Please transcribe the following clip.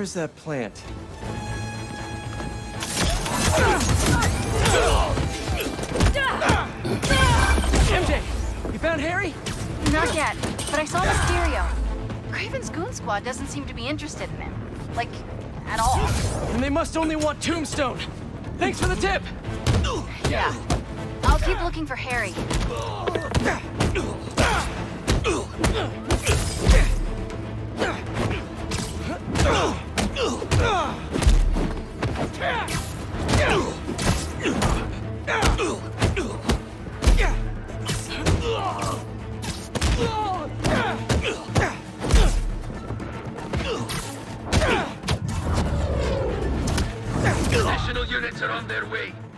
Where is that plant? MJ, you found Harry? Not yet, but I saw the stereo. Craven's goon squad doesn't seem to be interested in him. Like, at all. And they must only want Tombstone. Thanks for the tip! Yeah. I'll keep looking for Harry. Additional units are on their way.